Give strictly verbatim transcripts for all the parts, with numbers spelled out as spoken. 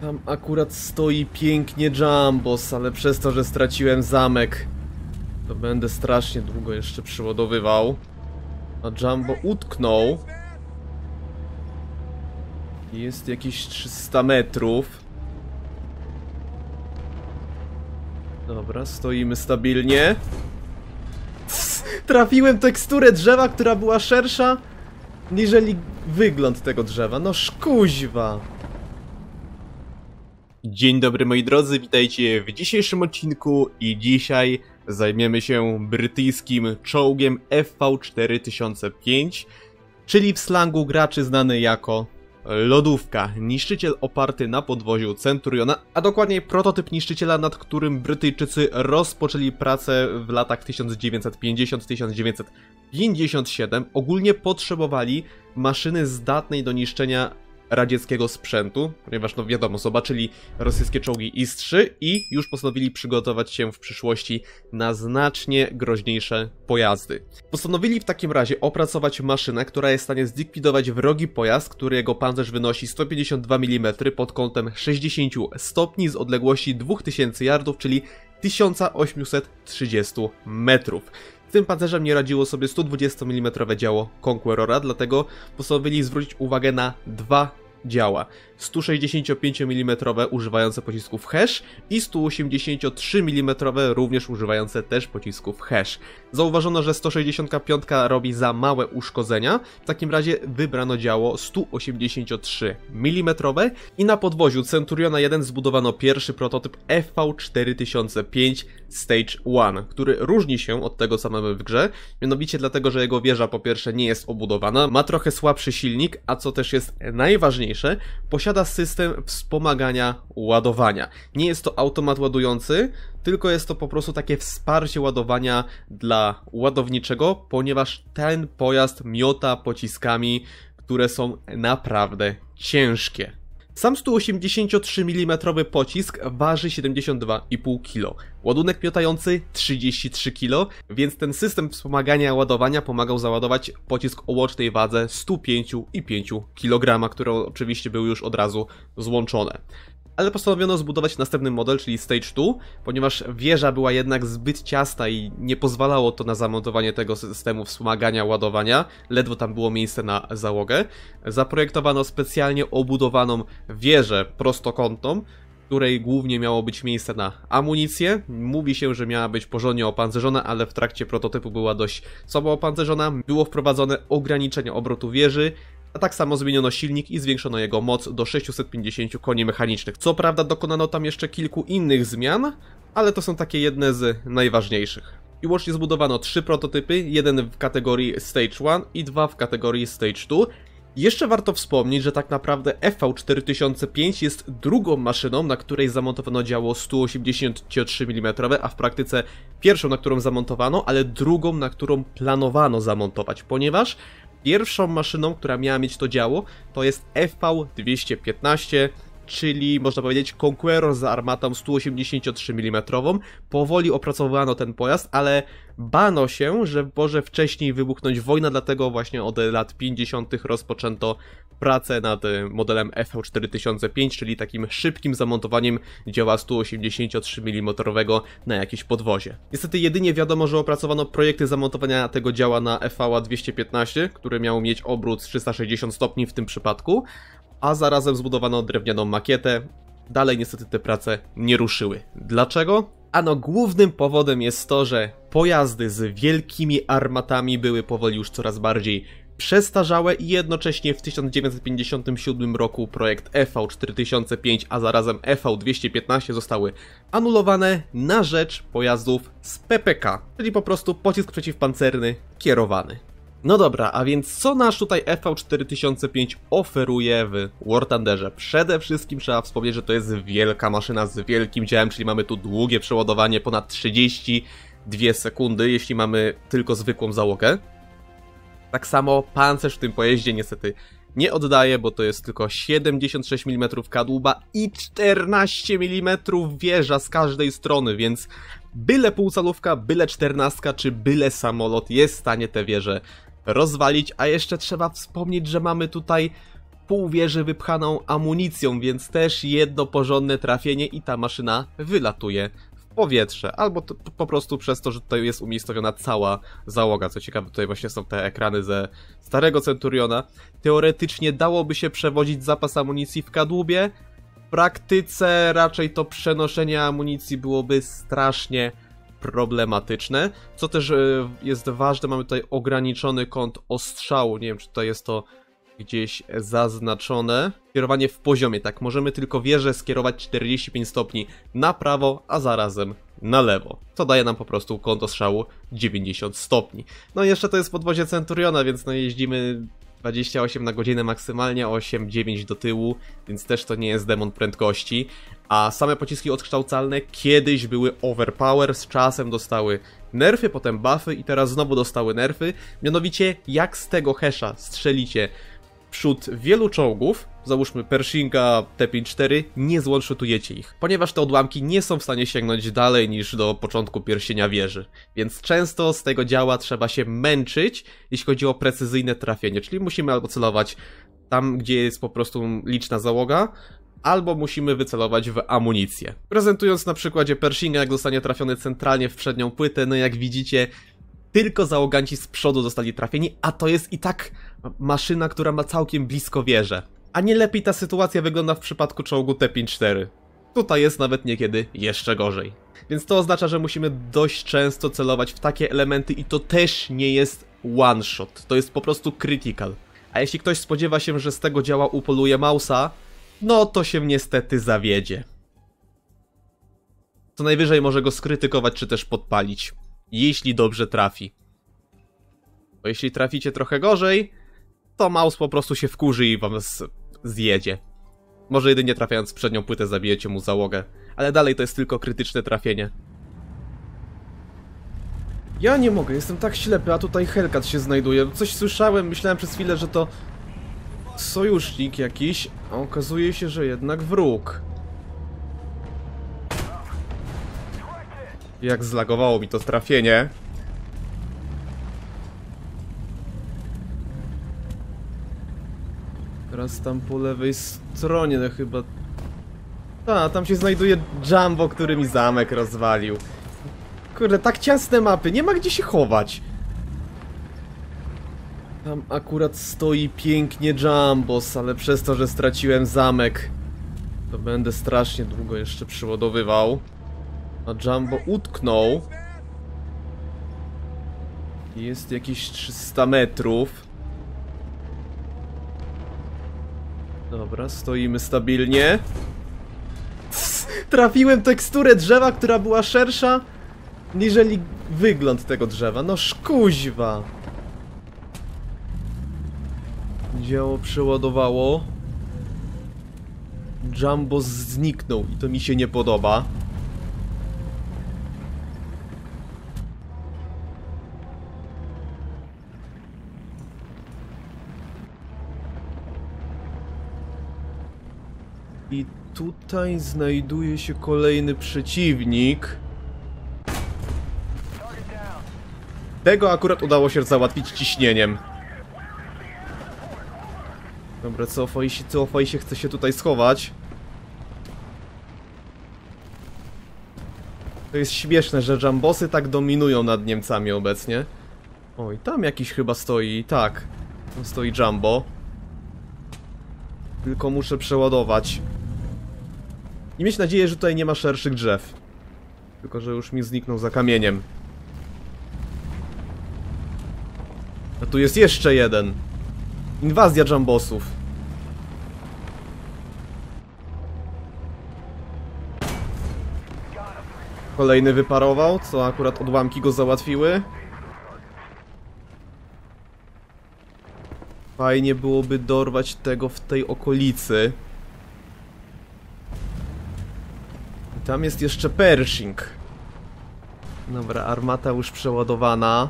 Tam akurat stoi pięknie Jambos, ale przez to, że straciłem zamek, to będę strasznie długo jeszcze przyładowywał. A Jumbo utknął. Jest jakieś trzysta metrów. Dobra, stoimy stabilnie. Trafiłem teksturę drzewa, która była szersza niżeli wygląd tego drzewa. No szkuźwa. Dzień dobry moi drodzy, witajcie w dzisiejszym odcinku i dzisiaj zajmiemy się brytyjskim czołgiem F V cztery tysiące pięć, czyli w slangu graczy znany jako lodówka. Niszczyciel oparty na podwoziu Centuriona, a dokładniej prototyp niszczyciela, nad którym Brytyjczycy rozpoczęli pracę w latach tysiąc dziewięćset pięćdziesiąt do tysiąc dziewięćset pięćdziesiąt siedem. Ogólnie potrzebowali maszyny zdatnej do niszczenia radzieckiego sprzętu, ponieważ no wiadomo, zobaczyli rosyjskie czołgi I S trzy i już postanowili przygotować się w przyszłości na znacznie groźniejsze pojazdy. Postanowili w takim razie opracować maszynę, która jest w stanie zlikwidować wrogi pojazd, którego pancerz wynosi sto pięćdziesiąt dwa milimetry pod kątem sześćdziesiąt stopni z odległości dwa tysiące yardów, czyli tysiąc osiemset trzydzieści metrów. Z tym pancerzem nie radziło sobie sto dwadzieścia milimetrowe działo Conquerora, dlatego postanowili zwrócić uwagę na dwa działa. sto sześćdziesiąt pięć milimetrowe używające pocisków Hesh i sto osiemdziesiąt trzy milimetrowe również używające też pocisków Hesh. Zauważono, że sto sześćdziesiąt pięć robi za małe uszkodzenia, w takim razie wybrano działo sto osiemdziesiąt trzy milimetrowe i na podwoziu Centuriona jeden zbudowano pierwszy prototyp F V cztery tysiące pięć Stage jeden, który różni się od tego, co mamy w grze, mianowicie dlatego, że jego wieża po pierwsze nie jest obudowana, ma trochę słabszy silnik, a co też jest najważniejsze, posiada system wspomagania ładowania. Nie jest to automat ładujący, tylko jest to po prostu takie wsparcie ładowania dla ładowniczego, ponieważ ten pojazd miota pociskami, które są naprawdę ciężkie. Sam sto osiemdziesiąt trzy milimetrowy pocisk waży siedemdziesiąt dwa i pół kilo. Ładunek miotający trzydzieści trzy kilo, więc ten system wspomagania ładowania pomagał załadować pocisk o łącznej wadze sto pięć i pięć kilogramów, które oczywiście były już od razu złączone. Ale postanowiono zbudować następny model, czyli Stage dwa, ponieważ wieża była jednak zbyt ciasna i nie pozwalało to na zamontowanie tego systemu wspomagania ładowania, ledwo tam było miejsce na załogę. Zaprojektowano specjalnie obudowaną wieżę prostokątną, w której głównie miało być miejsce na amunicję. Mówi się, że miała być porządnie opancerzona, ale w trakcie prototypu była dość słabo opancerzona. Było wprowadzone ograniczenie obrotu wieży, a tak samo zmieniono silnik i zwiększono jego moc do sześciuset pięćdziesięciu koni mechanicznych. Co prawda dokonano tam jeszcze kilku innych zmian, ale to są takie jedne z najważniejszych. I łącznie zbudowano trzy prototypy, jeden w kategorii Stage jeden i dwa w kategorii Stage dwa. Jeszcze warto wspomnieć, że tak naprawdę F V cztery tysiące pięć jest drugą maszyną, na której zamontowano działo sto osiemdziesiąt trzy milimetrowe, a w praktyce pierwszą, na którą zamontowano, ale drugą, na którą planowano zamontować, ponieważ pierwszą maszyną, która miała mieć to działo, to jest F V dwieście piętnaście, czyli można powiedzieć Conqueror z armatą sto osiemdziesiąt trzy milimetrową. Powoli opracowywano ten pojazd, ale bano się, że może wcześniej wybuchnąć wojna, dlatego właśnie od lat pięćdziesiątych rozpoczęto pracę nad modelem F V cztery tysiące pięć, czyli takim szybkim zamontowaniem działa sto osiemdziesiąt trzy milimetrowego na jakieś podwozie. Niestety jedynie wiadomo, że opracowano projekty zamontowania tego działa na F V dwieście piętnaście, który miał mieć obrót trzysta sześćdziesiąt stopni w tym przypadku, a zarazem zbudowano drewnianą makietę. Dalej niestety te prace nie ruszyły. Dlaczego? Ano głównym powodem jest to, że pojazdy z wielkimi armatami były powoli już coraz bardziej przestarzałe i jednocześnie w tysiąc dziewięćset pięćdziesiątym siódmym roku projekt F V cztery tysiące pięć, a zarazem F V dwieście piętnaście zostały anulowane na rzecz pojazdów z P P K, czyli po prostu pocisk przeciwpancerny kierowany. No dobra, a więc co nasz tutaj F V cztery tysiące pięć oferuje w War Thunderze? Przede wszystkim trzeba wspomnieć, że to jest wielka maszyna z wielkim działem, czyli mamy tu długie przeładowanie, ponad trzydzieści dwie sekundy, jeśli mamy tylko zwykłą załogę. Tak samo pancerz w tym pojeździe niestety nie oddaje, bo to jest tylko siedemdziesiąt sześć milimetrów kadłuba i czternaście milimetrów wieża z każdej strony, więc byle półcalówka, byle czternastka czy byle samolot jest w stanie tę wieżę rozwalić, a jeszcze trzeba wspomnieć, że mamy tutaj pół wieży wypchaną amunicją, więc też jedno porządne trafienie i ta maszyna wylatuje w powietrze. Albo to, po prostu przez to, że tutaj jest umiejscowiona cała załoga. Co ciekawe, tutaj właśnie są te ekrany ze starego Centuriona. Teoretycznie dałoby się przewozić zapas amunicji w kadłubie. W praktyce raczej to przenoszenie amunicji byłoby strasznie problematyczne. Co też jest ważne, mamy tutaj ograniczony kąt ostrzału. Nie wiem, czy tutaj jest to gdzieś zaznaczone. Kierowanie w poziomie, tak, możemy tylko wieżę skierować czterdzieści pięć stopni na prawo, a zarazem na lewo, co daje nam po prostu kąt ostrzału dziewięćdziesiąt stopni. No i jeszcze to jest podwozie Centuriona, więc no jeździmy dwadzieścia osiem na godzinę maksymalnie, osiem dziewięć do tyłu, więc też to nie jest demon prędkości. A same pociski odkształcalne kiedyś były overpower, z czasem dostały nerfy, potem buffy i teraz znowu dostały nerfy. Mianowicie jak z tego hesza strzelicie przód wielu czołgów, załóżmy Pershinga T pięćdziesiąt cztery, nie zone-shotujecie ich, ponieważ te odłamki nie są w stanie sięgnąć dalej niż do początku pierścienia wieży. Więc często z tego działa trzeba się męczyć, jeśli chodzi o precyzyjne trafienie, czyli musimy albo celować tam, gdzie jest po prostu liczna załoga, albo musimy wycelować w amunicję. Prezentując na przykładzie Pershinga, jak zostanie trafiony centralnie w przednią płytę, no jak widzicie, tylko załoganci z przodu zostali trafieni, a to jest i tak maszyna, która ma całkiem blisko wieżę. A nie lepiej ta sytuacja wygląda w przypadku czołgu T pięćdziesiąt cztery. Tutaj jest nawet niekiedy jeszcze gorzej. Więc to oznacza, że musimy dość często celować w takie elementy i to też nie jest one shot, to jest po prostu critical. A jeśli ktoś spodziewa się, że z tego działa upoluje Mausa, no to się niestety zawiedzie. Co najwyżej może go skrytykować czy też podpalić, jeśli dobrze trafi. Bo jeśli traficie trochę gorzej, to Maus po prostu się wkurzy i wam z... zjedzie. Może jedynie trafiając w przednią płytę zabijecie mu załogę, ale dalej to jest tylko krytyczne trafienie. Ja nie mogę, jestem tak ślepy, a tutaj Hellcat się znajduje. Coś słyszałem, myślałem przez chwilę, że to sojusznik jakiś, a okazuje się, że jednak wróg. Jak zlagowało mi to trafienie. Teraz tam po lewej stronie, no chyba... A, tam się znajduje Jumbo, który mi zamek rozwalił. Kurde, tak ciasne mapy, nie ma gdzie się chować. Tam akurat stoi pięknie Jumbos, ale przez to, że straciłem zamek, to będę strasznie długo jeszcze przyładowywał. A Jumbo utknął. Jest jakieś trzysta metrów. Dobra, stoimy stabilnie. Trafiłem teksturę drzewa, która była szersza niżeli wygląd tego drzewa. No szkuźwa. Działo przeładowało. Jumbo zniknął i to mi się nie podoba. I tutaj znajduje się kolejny przeciwnik. Tego akurat udało się załatwić ciśnieniem. Dobra, cofaj się, cofaj się, chce się tutaj schować. To jest śmieszne, że Jumbosy tak dominują nad Niemcami obecnie. Oj, tam jakiś chyba stoi, tak. Tam stoi Jumbo. Tylko muszę przeładować. I mieć nadzieję, że tutaj nie ma szerszych drzew. Tylko że już mi zniknął za kamieniem. A tu jest jeszcze jeden. Inwazja Jumbosów. Kolejny wyparował, co akurat odłamki go załatwiły. Fajnie byłoby dorwać tego w tej okolicy. I tam jest jeszcze Pershing. Dobra, armata już przeładowana.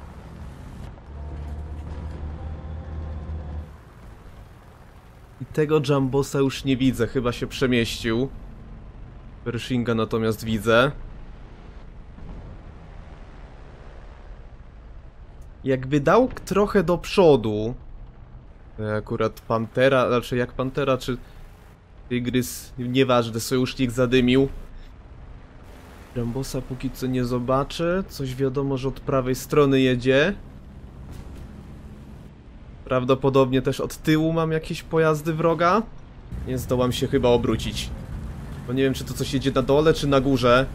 I tego Jumbosa już nie widzę, chyba się przemieścił. Pershinga natomiast widzę. Jakby dał trochę do przodu, Akurat Pantera, znaczy jak Pantera, czy Tygrys, nieważne, sojusznik zadymił. Rambosa póki co nie zobaczę. Coś wiadomo, że od prawej strony jedzie. Prawdopodobnie też od tyłu mam jakieś pojazdy wroga. Nie zdołam się chyba obrócić. Bo nie wiem, czy to coś jedzie na dole, czy na górze.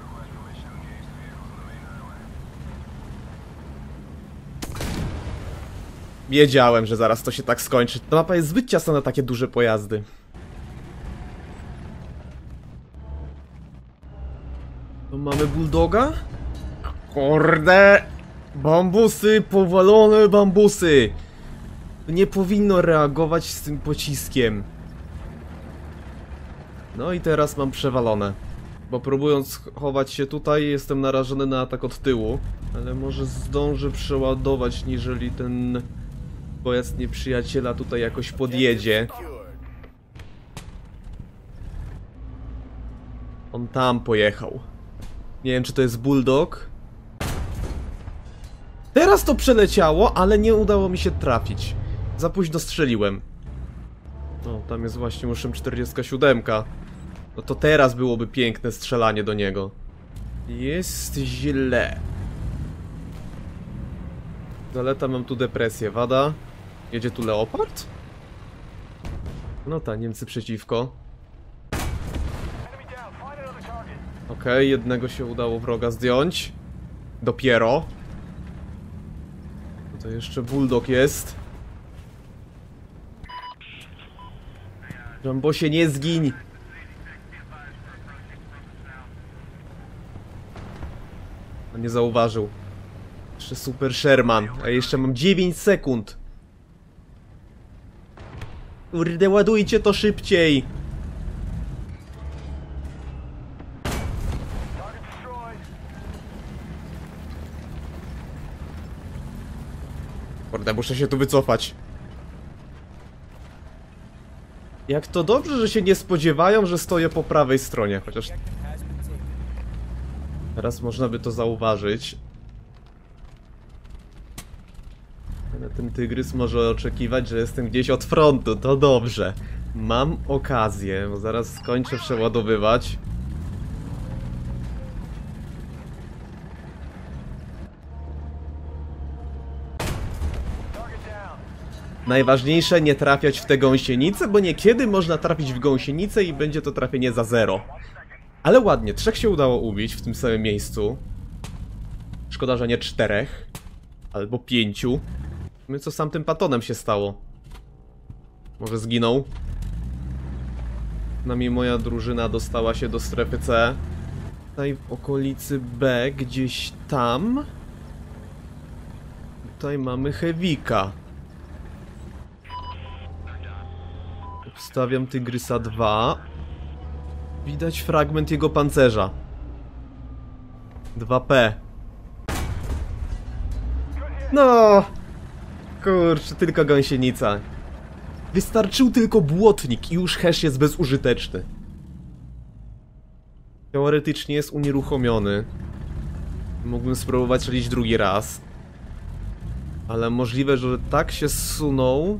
Wiedziałem, że zaraz to się tak skończy. Ta mapa jest zbyt ciasna na takie duże pojazdy. Tu mamy bulldoga? Kurde! Bambusy, powalone bambusy! Nie powinno reagować z tym pociskiem. No i teraz mam przewalone. Bo próbując chować się tutaj, jestem narażony na atak od tyłu. Ale może zdążę przeładować, niżeli ten pojazd nieprzyjaciela tutaj jakoś podjedzie. On tam pojechał. Nie wiem, czy to jest bulldog. Teraz to przeleciało, ale nie udało mi się trafić. Za późno strzeliłem. O, tam jest właśnie M czterdzieści siedem. No to teraz byłoby piękne strzelanie do niego. Jest źle. Zaleta, mam tu depresję. Wada. Jedzie tu Leopard? No tak, Niemcy przeciwko. Okej, okay, jednego się udało wroga zdjąć. Dopiero. To jeszcze bulldog jest. Rambosie, nie zgiń! On nie zauważył. Jeszcze super Sherman, a jeszcze mam dziewięć sekund. Kurde, ładujcie to szybciej! Kurde, muszę się tu wycofać. Jak to dobrze, że się nie spodziewają, że stoję po prawej stronie, chociaż... Teraz można by to zauważyć. Ale ten tygrys może oczekiwać, że jestem gdzieś od frontu, to dobrze. Mam okazję, bo zaraz skończę przeładowywać. Najważniejsze nie trafiać w te gąsienicę, bo niekiedy można trafić w gąsienicę i będzie to trafienie za zero. Ale ładnie, trzech się udało ubić w tym samym miejscu. Szkoda, że nie czterech. Albo pięciu. My co z tamtym Patonem się stało? Może zginął? Nami moja drużyna dostała się do strefy C. Tutaj w okolicy B, gdzieś tam. Tutaj mamy Heavika. Wstawiam Tygrysa dwa. Widać fragment jego pancerza. dwa P. No! Kurczę, tylko gąsienica. Wystarczył tylko błotnik i już hash jest bezużyteczny. Teoretycznie jest unieruchomiony. Mógłbym spróbować strzelić drugi raz. Ale możliwe, że tak się zsunął,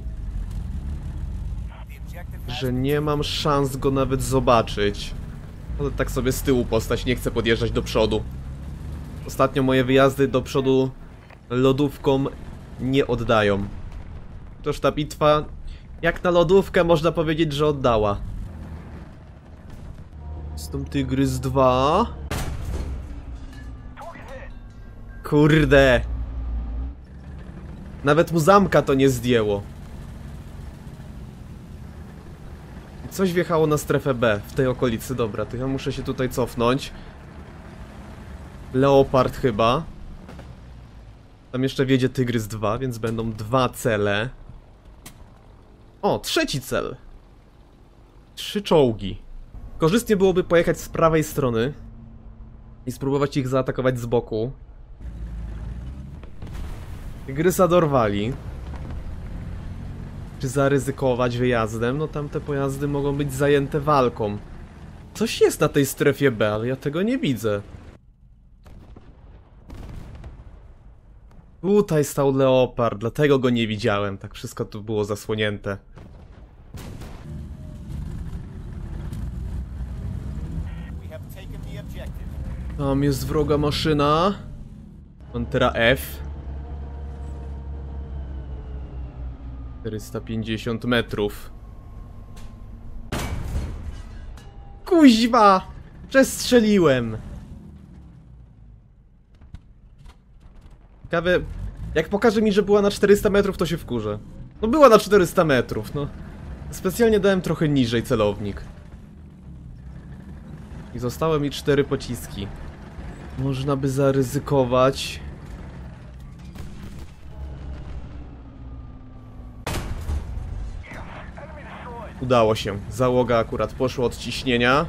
że nie mam szans go nawet zobaczyć. Ale tak sobie z tyłu postać, nie chcę podjeżdżać do przodu. Ostatnio moje wyjazdy do przodu lodówką nie oddają. Toż ta bitwa, jak na lodówkę, można powiedzieć, że oddała. Stąd Tygrys dwa. Kurde. Nawet mu zamka to nie zdjęło. Coś wjechało na strefę B, w tej okolicy. Dobra, to ja muszę się tutaj cofnąć. Leopard chyba. Tam jeszcze wjedzie Tygrys dwa, więc będą dwa cele. O, trzeci cel. Trzy czołgi. Korzystnie byłoby pojechać z prawej strony i spróbować ich zaatakować z boku. Tygrysa dorwali. Czy zaryzykować wyjazdem? No tamte pojazdy mogą być zajęte walką. Coś jest na tej strefie B, ale ja tego nie widzę. Tutaj stał Leopard, dlatego go nie widziałem. Tak wszystko tu było zasłonięte. Tam jest wroga maszyna. Pantera F. czterysta pięćdziesiąt metrów. Kuźwa! Przestrzeliłem! Ciekawe, jak pokaże mi, że była na czterysta metrów, to się wkurzę. No była na czterysta metrów, no. Specjalnie dałem trochę niżej celownik. I zostały mi cztery pociski. Można by zaryzykować. Udało się. Załoga akurat poszła od ciśnienia.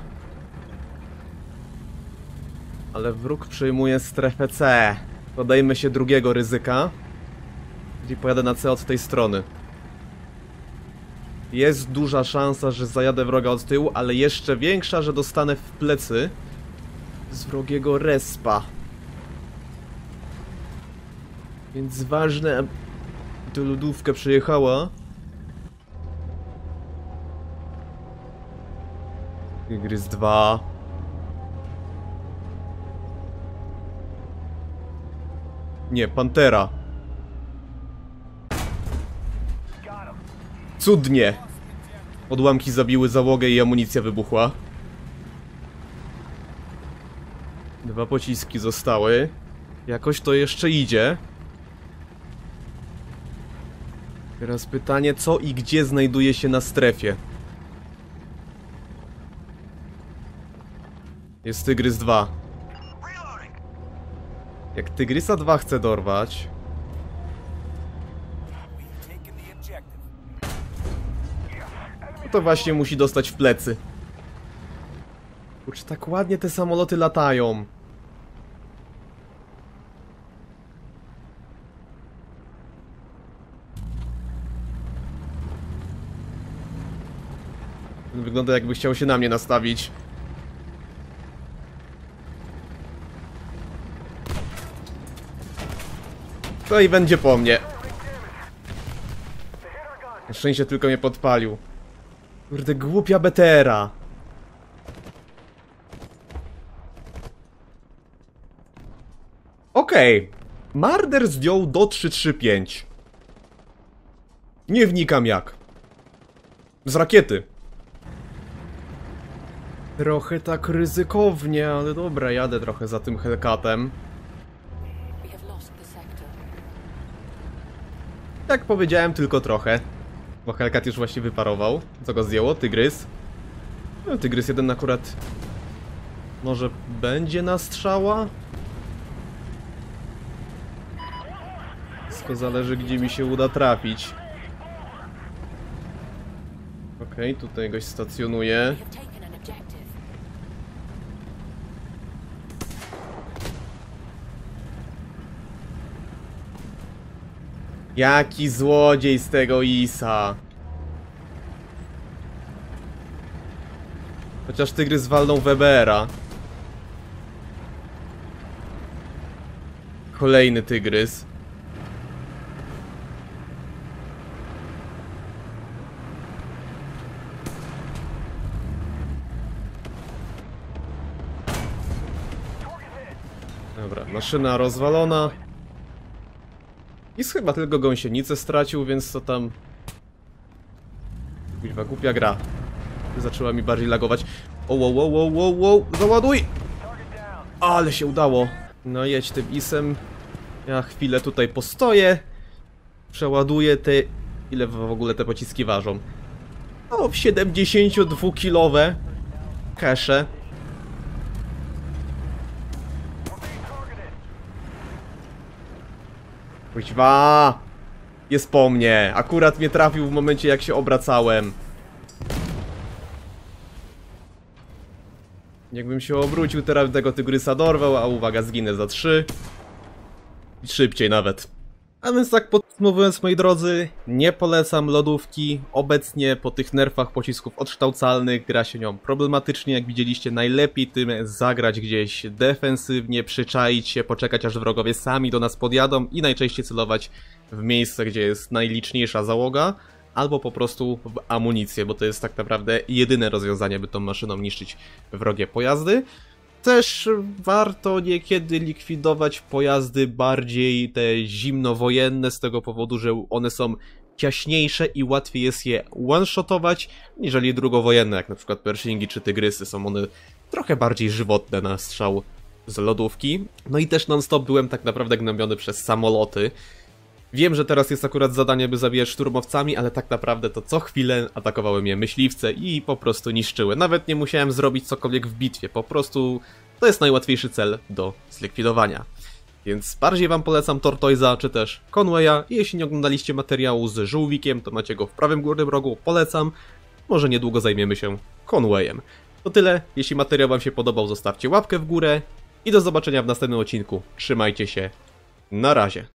Ale wróg przejmuje strefę C. Podejmę się drugiego ryzyka. Czyli pojadę na C od tej strony. Jest duża szansa, że zajadę wroga od tyłu, ale jeszcze większa, że dostanę w plecy z wrogiego respa. Więc ważne, aby tę lodówkę przejechała. Tygrys dwa. Nie, Pantera. Cudnie. Odłamki zabiły załogę i amunicja wybuchła. Dwa pociski zostały. Jakoś to jeszcze idzie. Teraz pytanie, co i gdzie znajduje się na strefie. Jest Tygrys dwa. Jak Tygrysa dwa chce dorwać, no to właśnie musi dostać w plecy. Kurczę, tak ładnie te samoloty latają. Wygląda, jakby chciał się na mnie nastawić. To i będzie po mnie. Na szczęście tylko mnie podpalił. Kurde, głupia betera. Okej. Okay. Marder zdjął do trzy trzy pięć. Nie wnikam jak. Z rakiety. Trochę tak ryzykownie, ale dobra, jadę trochę za tym Hellcatem. Jak powiedziałem, tylko trochę. Bo Hellcat już właśnie wyparował. Co go zdjęło? Tygrys. No, Tygrys jeden akurat... Może będzie na strzała? Wszystko zależy, gdzie mi się uda trafić. Okej, okay, tutaj goś stacjonuje. Jaki złodziej z tego Isa. Chociaż Tygrys walnął Webera. Kolejny Tygrys. Dobra, maszyna rozwalona. I chyba tylko gąsienicę stracił, więc to tam... Kuźwa, głupia gra. Zaczęła mi bardziej lagować. O, wow, wow, wow, wow, wow, załaduj! Ale się udało. No jedź tym isem. Ja chwilę tutaj postoję. Przeładuję te... Ile w ogóle te pociski ważą? O, siedemdziesięciodwukilowe kesze. Kuźwa! Jest po mnie. Akurat mnie trafił w momencie, jak się obracałem. Jakbym się obrócił, teraz tego Tygrysa dorwał, a uwaga, zginę za trzy. I szybciej nawet. A więc tak podsumowując, moi drodzy, nie polecam lodówki. Obecnie po tych nerfach pocisków odkształcalnych gra się nią problematycznie. Jak widzieliście, najlepiej tym zagrać gdzieś defensywnie, przyczaić się, poczekać aż wrogowie sami do nas podjadą i najczęściej celować w miejsce, gdzie jest najliczniejsza załoga, albo po prostu w amunicję, bo to jest tak naprawdę jedyne rozwiązanie, by tą maszyną niszczyć wrogie pojazdy. Też warto niekiedy likwidować pojazdy bardziej te zimnowojenne z tego powodu, że one są ciaśniejsze i łatwiej jest je one-shotować, niżeli drugowojenne, jak na przykład Pershingi czy Tygrysy. Są one trochę bardziej żywotne na strzał z lodówki. No i też non-stop byłem tak naprawdę gnębiony przez samoloty. Wiem, że teraz jest akurat zadanie, by zabijać szturmowcami, ale tak naprawdę to co chwilę atakowały mnie myśliwce i po prostu niszczyły. Nawet nie musiałem zrobić cokolwiek w bitwie, po prostu to jest najłatwiejszy cel do zlikwidowania. Więc bardziej wam polecam Tortoise'a czy też Conwaya. I jeśli nie oglądaliście materiału z żółwikiem, to macie go w prawym górnym rogu, polecam. Może niedługo zajmiemy się Conwayem. To tyle, jeśli materiał wam się podobał, zostawcie łapkę w górę i do zobaczenia w następnym odcinku. Trzymajcie się, na razie.